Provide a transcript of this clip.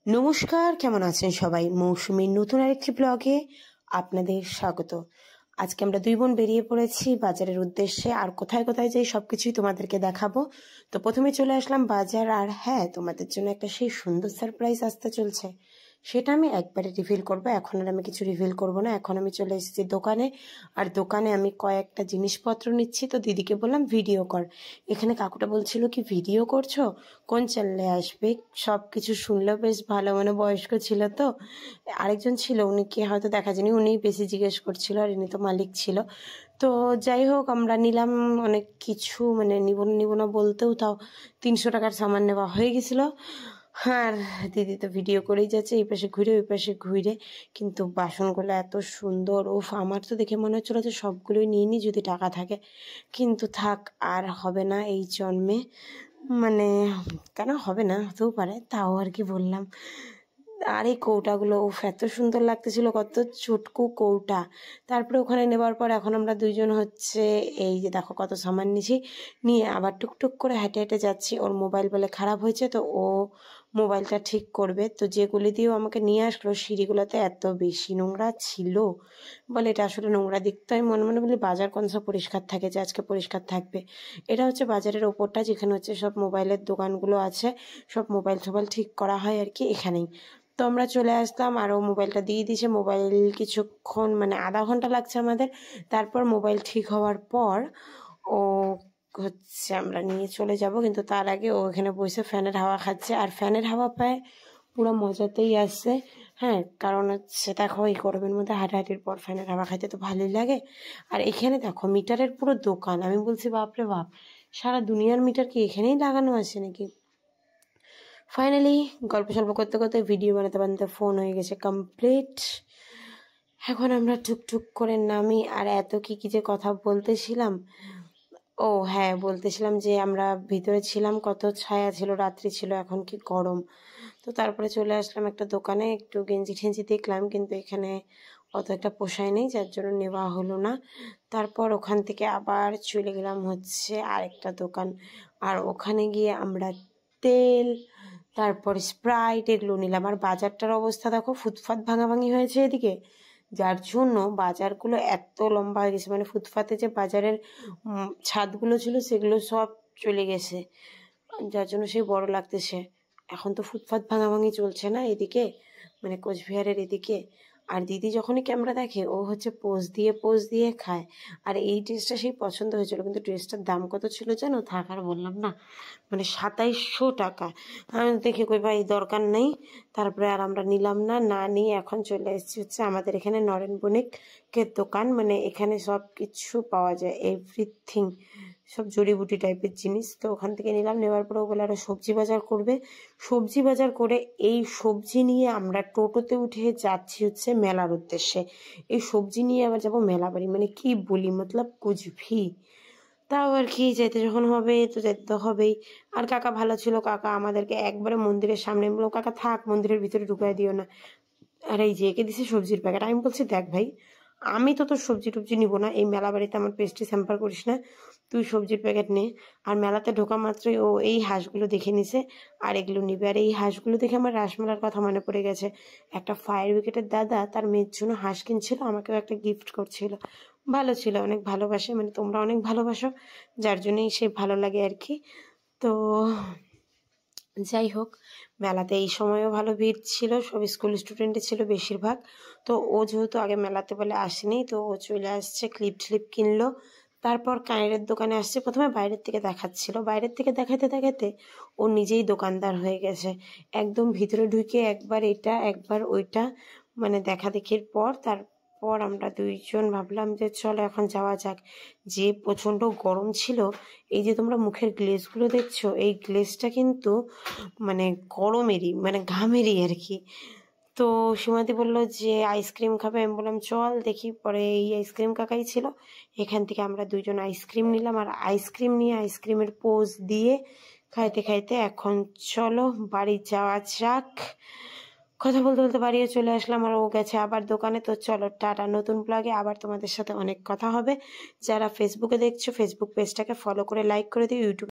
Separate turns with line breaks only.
নমস্কার, কেমন আছেন সবাই? মৌসুমীর নতুন আরেকটি ব্লগে আপনাদের স্বাগত। আজকে আমরা দুই বোন বেরিয়ে পড়েছি বাজারের উদ্দেশ্যে, আর কোথায় কোথায় যাই সবকিছুই তোমাদেরকে দেখাবো। তো প্রথমে চলে আসলাম বাজার, আর হ্যাঁ, তোমাদের জন্য একটা সেই সুন্দর সারপ্রাইজ আসতে চলছে, সেটা আমি একবারে রিভিল করবো। এখন আর আমি কিছু রিভিল করবো না। এখন আমি চলে এসেছি দোকানে, আর দোকানে আমি কয়েকটা জিনিসপত্র নিচ্ছি। তো দিদিকে বললাম ভিডিও কর। এখানে কাকুটা বলছিল কি ভিডিও করছো, কোন চ্যানেলে আসবে? সব কিছু শুনলেও বেশ ভালো, মানে বয়স্ক ছিল তো। আরেকজন ছিল, উনিকে হয়তো দেখা যায়নি, উনি বেশি জিজ্ঞেস করছিল, আর ইনি তো মালিক ছিল। তো যাই হোক, আমরা নিলাম অনেক কিছু, মানে নিব না বলতেও তাও 300 টাকার সামান নেওয়া হয়ে গেছিল। আর দিদি তো ভিডিও করেই যাচ্ছে, এই পাশে ঘুরে ওই পাশে ঘুরে। কিন্তু বাসনগুলো এত সুন্দর, ওফ, আমার তো দেখে মনে হচ্ছিল যে সবগুলোই নিয়ে নিই যদি টাকা থাকে। কিন্তু থাক, আর হবে না এই জন্মে। মানে কেন হবে না, হতেও পারে, তাও আর কি বললাম। আর এই কৌটাগুলো উফ, এত সুন্দর লাগতেছিল, কত চুটকু কৌটা। তারপরে ওখানে নেবার পর এখন আমরা দুইজন হচ্ছে এই যে দেখো কত সামান নিয়েছি, নিয়ে আবার টুকটুক করে হেঁটে হেঁটে যাচ্ছি। ওর মোবাইল বলে খারাপ হয়েছে, তো ও মোবাইলটা ঠিক করবে। তো যেগুলি দিয়েও আমাকে নিয়ে আসলো, সিঁড়িগুলোতে এত বেশি নোংরা ছিল, বলে এটা আসলে নোংরা দিক। তো আমি মনে মনে বলি বাজার কোন সব পরিষ্কার থাকে যে আজকে পরিষ্কার থাকবে। এটা হচ্ছে বাজারের ওপরটা, যেখানে হচ্ছে সব মোবাইলের দোকানগুলো আছে, সব মোবাইল টোবাইল ঠিক করা হয় আর কি, এখানেই। তো আমরা চলে আসলাম, আর ও মোবাইলটা দিয়ে দিয়েছে। মোবাইল কিছুক্ষণ, মানে আধা ঘন্টা লাগছে আমাদের। তারপর মোবাইল ঠিক হওয়ার পর ও হচ্ছে আমরা নিয়ে চলে যাব, কিন্তু তার আগে ও এখানে বসে ফ্যানের হাওয়া খাচ্ছে, আর ফ্যানের হাওয়া পায় পুরো মজাতেই আসছে। হ্যাঁ, কারণ হচ্ছে দেখো এই গরমের মধ্যে হাঁটাহাঁটির পর ফ্যানের হাওয়া খাইতে তো ভালোই লাগে। আর এখানে দেখো মিটারের পুরো দোকান, আমি বলছি বাপরে বাপ, সারা দুনিয়ার মিটার কি এখানেই লাগানো আছে নাকি। ফাইনালি গল্প সল্প করতে করতে ভিডিও বানাতে বানাতে ফোন হয়ে গেছে কমপ্লিট। এখন আমরা টুকটুক করে নামি। আর এত কি কি যে কথা বলতেছিলাম, ও হ্যাঁ, বলতেছিলাম যে আমরা ভিতরে ছিলাম, কত ছায়া ছিল, রাত্রি ছিল, এখন কি গরম। তো তারপরে চলে আসলাম একটা দোকানে, একটু গেঞ্জি ঠেঞ্জি দেখলাম, কিন্তু এখানে অত একটা পোষায় নেই, যার জন্য নেওয়া হলো না। তারপর ওখান থেকে আবার চলে গেলাম হচ্ছে আরেকটা দোকান, আর ওখানে গিয়ে আমরা তেল, তারপর স্প্রাইট এগুলো নিলাম। আর বাজারটার অবস্থা দেখো, ফুটপাত ভাঙাভাঙি হয়েছে এদিকে, যার জন্য বাজারগুলো এত লম্বা হয়ে গেছে, মানে ফুটপাতে যে বাজারের ছাদগুলো ছিল সেগুলো সব চলে গেছে, যার জন্য সেই বড় লাগতেছে। এখন তো ফুটপাত ভাঙাভাঙি চলছে না এদিকে, মানে কোচবিহারের এদিকে। আর দিদি যখনই ক্যামেরা দেখে ও হচ্ছে পোজ দিয়ে খায়। আর এই ড্রেসটা সেই পছন্দ হয়েছিল, কিন্তু ড্রেসটার দাম কত ছিল জানো? থাক আর বললাম না, মানে 2700 টাকা। আমি দেখে কই ভাই দরকার নেই। তারপরে আর আমরা নিলাম না, না নিয়ে এখন চলে এসেছি হচ্ছে আমাদের এখানে নরেন বণিকের দোকান, মানে এখানে সব কিছু পাওয়া যায়, এভরিথিং, সব জড়িবুটি টাইপের জিনিস। তো ওখান থেকে নিলাম, নেওয়ার পরে ওগুলো আরো সবজি বাজার করবে। সবজি বাজার করে এই সবজি নিয়ে আমরা টোটোতে উঠে যাচ্ছি হচ্ছে মেলার উদ্দেশ্যে। এই সবজি নিয়ে আবার যাবো মেলা বাড়ি, মানে কি বলি, মতলব কুচভি। তাও আর কি, যেতে যখন হবে তো যেতে তো হবেই। আর কাকা ভালো ছিল, কাকা আমাদেরকে একবারে মন্দিরের সামনে বললো, কাকা থাক, মন্দিরের ভিতরে ঢুকাই দিও না। আর এই যে একে দিছে সবজির প্যাকেট। আমি বলছি দেখ ভাই, আমি তো তোর সবজি টবজি নিবো না, এই মেলা বাড়িতে আমার পেস্ট্রি স্যাম্পার করিস না, তুই সবজির প্যাকেট নে। আর মেলাতে ঢোকা মাত্রই ও এই হাঁসগুলো দেখে নিছে, আর এগুলো নিবে। আর এই হাঁসগুলো দেখে আমার রাসমেলার কথা মনে পড়ে গেছে। একটা ফায়ার ব্রিগেডের দাদা তার মেয়ের জন্য হাঁস কিনছিল, আমাকেও একটা গিফট করছিল, ভালো ছিল, অনেক ভালোবাসে, মানে তোমরা অনেক ভালোবাসো, যার জন্যই সে ভালো লাগে আর কি। তো যাই হোক, মেলাতে এই সময়ও ভালো ভিড় ছিল, সব স্কুল স্টুডেন্টই ছিল বেশিরভাগ। তো ও যেহেতু আগে মেলাতে বলে আসেনি, তো ও চলে আসছে, ক্লিপ স্লিপ কিনলো। তারপর কানের দোকানে আসছে, প্রথমে বাইরের থেকে দেখাচ্ছিল, বাইরের থেকে দেখাতে দেখাতে ও নিজেই দোকানদার হয়ে গেছে। একদম ভিতরে ঢুকে একবার এটা একবার ওইটা, মানে দেখা দেখির পর তারপর আমরা দুইজন ভাবলাম যে চলো এখন যাওয়া যাক। যে প্রচণ্ড গরম ছিল, এই যে তোমরা মুখের গ্লেজগুলো দেখছো, এই গ্লেজটা কিন্তু মানে গরমেরই, মানে ঘামেরই আর কি। তো সীমাদি বললো যে আইসক্রিম খাবে, আমি বললাম চল দেখি। পরে এই আইসক্রিম কাকাই ছিল, এখান থেকে আমরা দুইজন আইসক্রিম নিলাম, আর আইসক্রিম নিয়ে আইসক্রিমের পোজ দিয়ে খাইতে খাইতে এখন চলো বাড়ি যাওয়া যাক। কথা বলতে বলতে বাড়িও চলে আসলাম, আর ও গেছে আবার দোকানে। তো চলো টাটা, নতুন ব্লগে আবার তোমাদের সাথে অনেক কথা হবে। যারা ফেসবুকে দেখছো, ফেসবুক পেজটাকে ফলো করে লাইক করে দিও, ইউটিউব